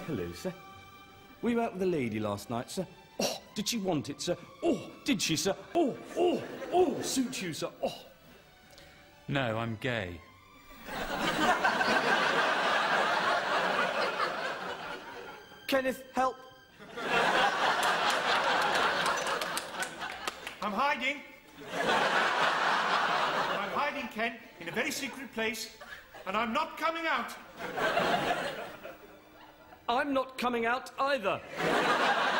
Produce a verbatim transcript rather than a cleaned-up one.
hello, sir. Were you out with a lady last night, sir? Oh, did she want it, sir? Oh, did she, sir? Oh, oh, oh, suit you, sir. Oh. No, I'm gay. Kenneth, help. I'm hiding. I'm hiding, Ken, in a very secret place, and I'm not coming out. I'm not coming out either.